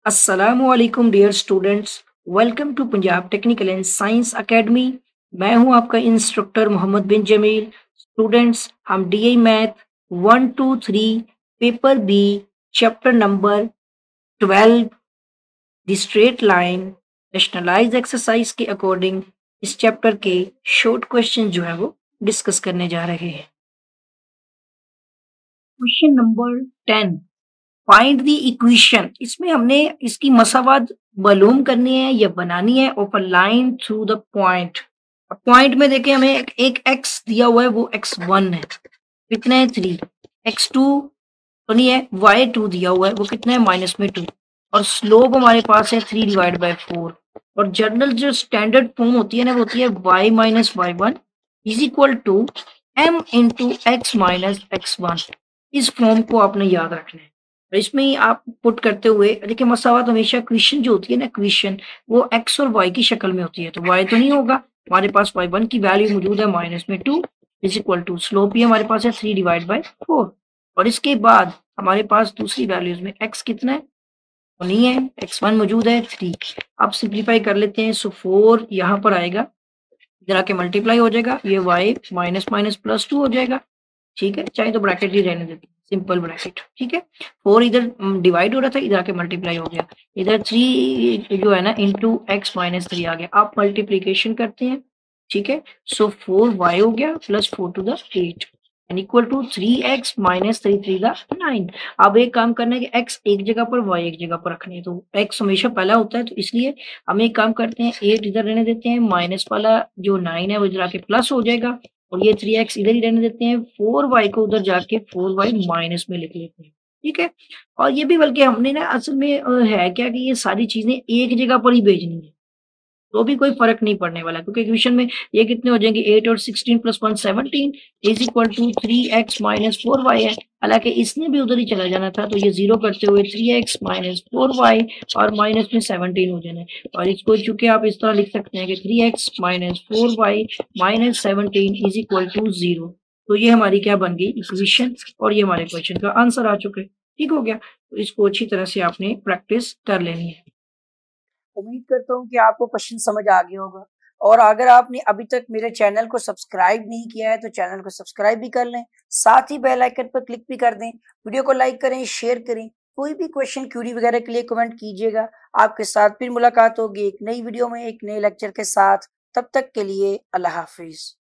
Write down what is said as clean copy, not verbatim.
अस्सलामुअलैकुम dear students. Welcome to Punjab technical and science academy. मैं हूं आपका इंस्ट्रक्टर मोहम्मद बिन जमील। स्टूडेंट्स, हम DI math 1 2 3 paper B chapter number 12 the straight line rationalise exercise के according इस chapter के शॉर्ट क्वेश्चन जो है वो डिस्कस करने जा रहे हैं। Question number 10, find the equation. इसमें हमने इसकी मसावात मालूम करनी है या बनानी है of a line through the point. Point में देखें हमें एक एक्स दिया हुआ है, वो x1 है, कितना है 3। x2 तो नहीं है, y2 दिया हुआ है, वो कितना है -2। और स्लोप हमारे पास है 3/4। और जनरल जो स्टैंडर्ड फॉर्म होती है ना, वो होती है y-y1 is equal to m into x-x1। इस फॉर्म को आपने याद रखना है। और इसमें ही आप पुट करते हुए देखिए, मसावत हमेशा क्वेश्चन जो होती है ना, क्वेश्चन वो एक्स और वाई की शक्ल में होती है, तो वाई तो नहीं होगा, हमारे पास y1 की वैल्यू मौजूद है -2 इज इक्वल टू स्लोप ही हमारे पास है 3/4। और इसके बाद हमारे पास दूसरी वैल्यूज में x कितना है, तो नहीं है, x1 मौजूद है 3। अब सिंप्लीफाई कर लेते हैं, सो 4 यहाँ पर आएगा, इधर आके मल्टीप्लाई हो जाएगा, ये y माइनस माइनस +2 हो जाएगा। ठीक है, चाहे तो ब्रैकेट ही रहने देते, सिंपल ब्रैकेट। ठीक है, 4 इधर डिवाइड हो रहा था, इधर आके मल्टीप्लाई हो गया, इधर 3 जो है ना इंटू x-3 आ गया। आप मल्टीप्लीकेशन करते हैं, ठीक है, सो 4y हो गया plus 4 to the 8 and equal to 3x minus 3 3 the 9। अब एक काम करना है कि x एक जगह पर y एक जगह पर रखनी है, तो x हमेशा पहला होता है, तो इसलिए हम एक काम करते हैं, 8 इधर रहने देते हैं, माइनस वाला जो 9 है वो इधर आके प्लस हो जाएगा, और ये 3x इधर ही रहने देते हैं, 4y को उधर जाके 4y माइनस में लिख लेते हैं। ठीक है, और ये भी बल्कि हमने ना असल में है क्या कि ये सारी चीजें एक जगह पर ही भेजनी है, तो भी कोई फर्क नहीं पड़ने वाला, क्योंकि इक्वेशन में ये कितने हो जाएंगे, 8 और 16 plus 1 17 is equal to 3x minus 4y है। हालांकि इसने भी उधर ही चला जाना था, तो ये जीरो करते हुए 3x माइनस 4y और माइनस में 17 हो जाना है। और इसको चूंकि आप इस तरह लिख सकते हैं कि 3x minus 4y minus 17 is equal to 0। तो ये हमारी क्या बन गई इक्वेशन, और ये हमारे क्वेश्चन का आंसर आ चुका है। ठीक हो गया, तो इसको अच्छी तरह से आपने प्रैक्टिस कर लेनी है। उम्मीद करता हूँ कि आपको क्वेश्चन समझ आ गया होगा। और अगर आपने अभी तक मेरे चैनल को सब्सक्राइब नहीं किया है तो चैनल को सब्सक्राइब भी कर लें, साथ ही बेल आइकन पर क्लिक भी कर दें। वीडियो को लाइक करें, शेयर करें। कोई भी क्वेश्चन क्यूरी वगैरह के लिए कमेंट कीजिएगा। आपके साथ फिर मुलाकात होगी एक नई वीडियो में एक नए लेक्चर के साथ। तब तक के लिए अल्लाह हाफिज।